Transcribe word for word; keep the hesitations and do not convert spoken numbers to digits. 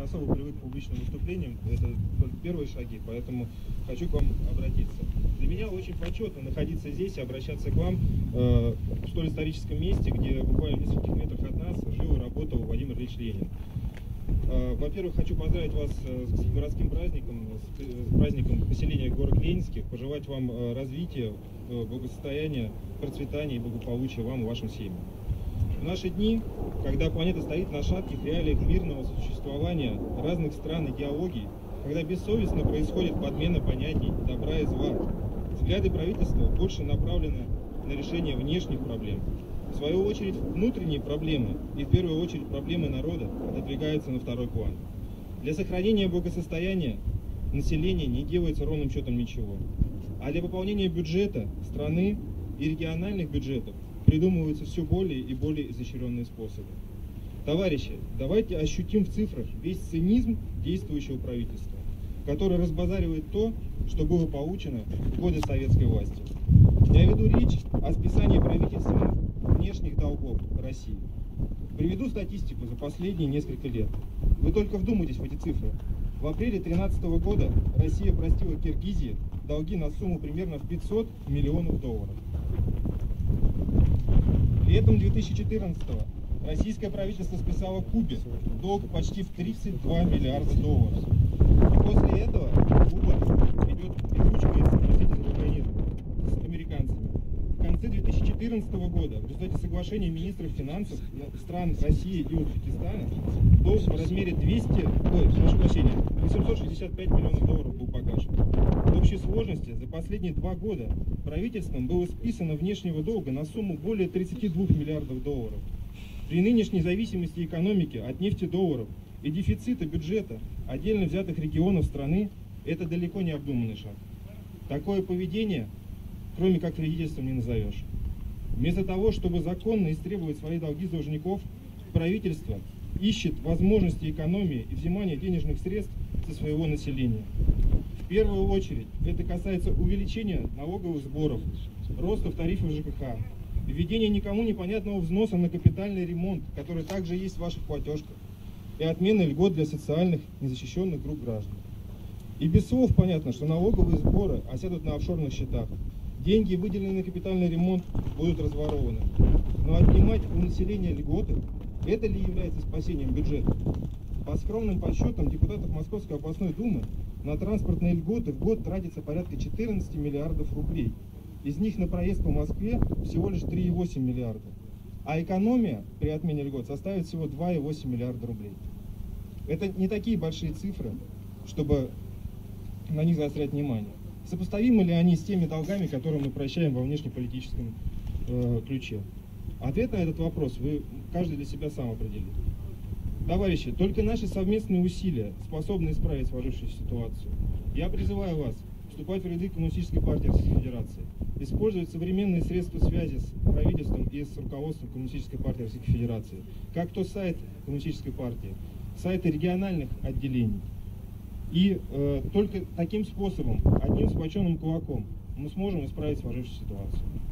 особо привык к публичным выступлениям, это только первые шаги, поэтому хочу к вам обратиться. Для меня очень почетно находиться здесь и обращаться к вам э, в столь историческом месте, где буквально в нескольких метрах от нас жил и работал Владимир Ильич Ленин. Э, Во-первых, хочу поздравить вас с городским праздником, с праздником поселения город Ленинских, пожелать вам развития, благосостояния, процветания и благополучия вам и вашим семьям. В наши дни, когда планета стоит на шатких реалиях мирного существования разных стран, идеологий, когда бессовестно происходит подмена понятий добра и зла, взгляды правительства больше направлены на решение внешних проблем. В свою очередь, внутренние проблемы, и в первую очередь проблемы народа, отодвигаются на второй план. Для сохранения благосостояния населения не делается ровным счетом ничего. А для пополнения бюджета страны и региональных бюджетов придумываются все более и более изощренные способы. Товарищи, давайте ощутим в цифрах весь цинизм действующего правительства, которое разбазаривает то, что было получено в годы советской власти. Я веду речь о списании правительством внешних долгов России. Приведу статистику за последние несколько лет. Вы только вдумайтесь в эти цифры. В апреле две тысячи тринадцатого года Россия простила Киргизии долги на сумму примерно в пятьсот миллионов долларов. Летом две тысячи четырнадцатого российское правительство списало Кубе долг почти в тридцать два миллиарда долларов. И после этого Куба идет, переучивается, простите за vulgarizм, с американцами. В конце две тысячи четырнадцатого года в результате соглашения министров финансов стран России и Узбекистана долг в размере двести, ой, прошу прощения, восемьсот шестьдесят пять миллионов долларов был погашен. В общей сложности за последние два года правительством было списано внешнего долга на сумму более тридцати двух миллиардов долларов. При нынешней зависимости экономики от нефтедолларов и дефицита бюджета отдельно взятых регионов страны это далеко не обдуманный шаг. Такое поведение, кроме как вредительством, не назовешь. Вместо того, чтобы законно истребовать свои долги с должников, правительство ищет возможности экономии и взимания денежных средств со своего населения. В первую очередь это касается увеличения налоговых сборов, роста тарифов ЖКХ, введения никому непонятного взноса на капитальный ремонт, который также есть в ваших платежках, и отмены льгот для социальных незащищенных групп граждан. И без слов понятно, что налоговые сборы осядут на офшорных счетах. Деньги, выделенные на капитальный ремонт, будут разворованы. Но отнимать у населения льготы, это ли является спасением бюджета? По скромным подсчетам депутатов Московской областной думы на транспортные льготы в год тратится порядка четырнадцати миллиардов рублей. Из них на проезд по Москве всего лишь три и восемь миллиарда. А экономия при отмене льгот составит всего два и восемь миллиарда рублей. Это не такие большие цифры, чтобы на них заострять внимание. Сопоставимы ли они с теми долгами, которые мы прощаем во внешнеполитическом э, ключе? Ответ на этот вопрос вы каждый для себя сам определит. Товарищи, только наши совместные усилия способны исправить сложившуюся ситуацию. Я призываю вас вступать в ряды Коммунистической партии Российской Федерации, использовать современные средства связи с правительством и с руководством Коммунистической партии Российской Федерации, как то сайт Коммунистической партии, сайты региональных отделений. И э, только таким способом, одним сплоченным кулаком, мы сможем исправить сложившуюся ситуацию.